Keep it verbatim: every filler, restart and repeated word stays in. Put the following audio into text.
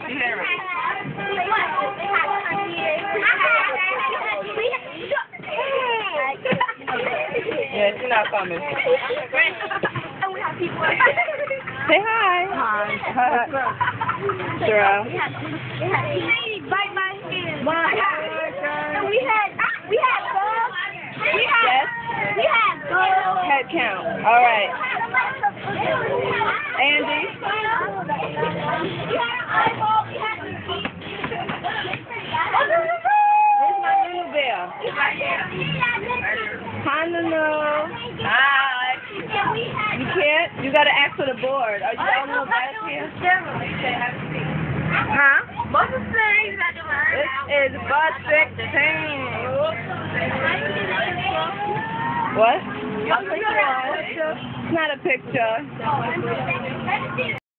she hear it? Yeah, she's not coming. And we have people. Say hi. Hi. Hi. Sarah. Bye bye. Bye. And we had we had girls. We had Yes. we had girls. Head count. All right. Andy. Where's my Nunu bear? Hi, Nunu. Hi. You can't? You gotta ask for the board. Are you the only one back here? Huh? This is bus sixteen. What? It's not a picture.